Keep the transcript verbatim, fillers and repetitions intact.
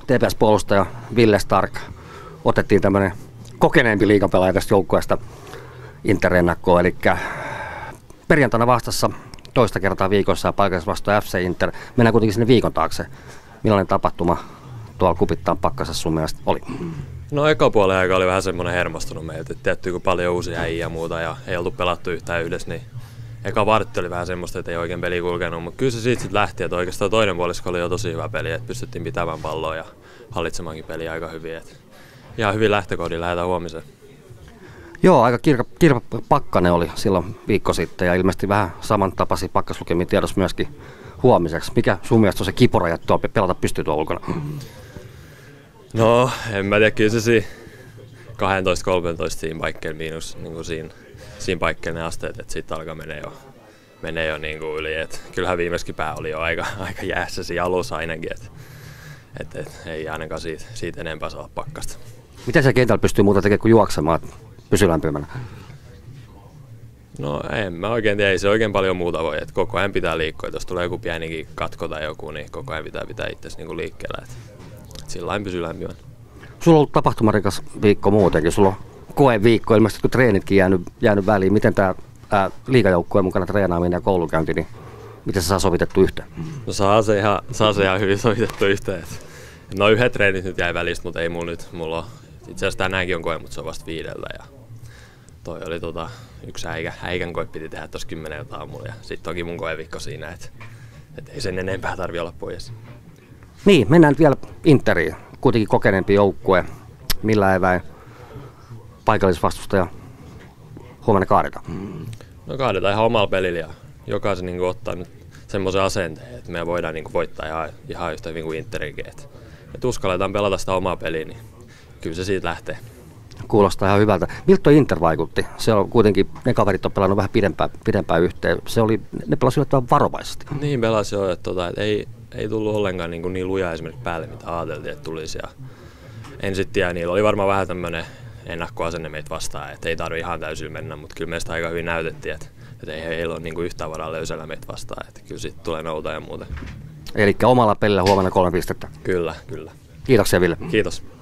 T P S-puolustaja Ville Stark. Otettiin tämmöinen kokeneempi liigapelaaja tästä joukkueesta Inter-ennakkoon, eli perjantaina vastassa toista kertaa viikossa ja paikallisvastoja F C Inter. Mennään kuitenkin sinne viikon taakse. Millainen tapahtuma tuolla Kupittaan Pakkasessa sun mielestä oli? No eka puolen aika oli vähän semmoinen hermostunut meiltä, että tietty kun paljon uusia äijä ja muuta ja ei oltu pelattu yhtään yhdessä, niin eka vartti oli vähän semmoista, että ei oikein peli kulkenut, mutta kyllä se siitä sitten lähti, että oikeastaan toinen puolisko oli jo tosi hyvä peli, että pystyttiin pitämään palloa ja hallitsemaankin peliä aika hyvin. Että ihan hyvin lähtökohdin lähdetään huomiseen. Joo, aika kirka, kirpa pakkanen oli silloin viikko sitten ja ilmeisesti vähän samantapaisia pakkaslukemia tiedossa myöskin huomiseksi. Mikä sun mielestä on se kipuraja, että tuolla pelata pystyy tuolla ulkona? No, en mä tiedä, kyllä se siinä kaksitoista kolmetoista siinä paikkeilla miinus niin kuin siinä, siinä paikkeilla ne asteet, että siitä alkaa menee jo, menee jo niin kuin yli. Et kyllähän viimeiskin pää oli jo aika, aika jäässä siinä alussa ainakin, että et, et, ei ainakaan siitä, siitä enempää saa pakkasta. Miten se kentällä pystyy muuta tekemään kuin juoksemaan, että pysyy lämpimänä? No en mä oikein tiedä, ei se oikein paljon muuta voi, että koko ajan pitää liikkua, jos tulee joku pienikin katko tai joku, niin koko ajan pitää pitää itsesi niin kuin liikkeellä, että et sillä lailla pysyy lämpimänä. Sulla on ollut tapahtumarikas viikko muutenkin, sulla on koeviikko, ilmeisesti kun treenitkin jäänyt, jäänyt väliin. Miten tämä liigajoukkueen mukana treenaaminen ja koulunkäynti, niin miten se saa sovitettu yhteen? No saa se ihan, saa se ihan hyvin sovitettu yhteen. Et, no yhdet treenit nyt jäi välistä, mutta ei mulla nyt, mulla on, itse asiassa tänäänkin on koe, mutta se on vasta viideltä ja toi oli tota, yksi äikä, äikän koe piti tehdä tuossa kymmeneltä aamulla ja sitten onkin mun koeviikko siinä, että et ei sen enempää tarvitse olla pois. Niin, mennään nyt vielä Interiin, kuitenkin kokeneempi joukkue, millä eväin paikallisvastustaja huomenna kaadetaan? No kaadetaan ihan omalla pelillä ja jokaisen niin kuin, ottaa nyt semmoisen asenteen, että me voidaan niin kuin, voittaa ihan, ihan yhtä hyvin kuin Interikin. Että et uskalletaan pelata sitä omaa peliä, niin kyllä se siitä lähtee. Kuulostaa ihan hyvältä. Miltä toi Inter vaikutti? Se on kuitenkin, ne kaverit on pelannut vähän pidempään, pidempään yhteen. Se oli, ne pelasivat yllättävän varovaisesti. Niin pelasi jo, että, tota, että ei, ei tullut ollenkaan niin, niin luja esimerkiksi päälle, mitä ajateltiin, että tulisi. Ja en sitten tiedä, niillä oli varmaan vähän tämmöinen ennakkoasenne meitä vastaan, että ei tarvitse ihan täysin mennä, mutta kyllä meistä aika hyvin näytettiin, että, että ei heillä ole niin kuin yhtään varaa löysällä meitä vastaan, että kyllä sitten tulee nouta ja muuta. Eli omalla pelillä huomenna kolme pistettä. Kyllä, kyllä. Kiitoksia Ville. Kiitos.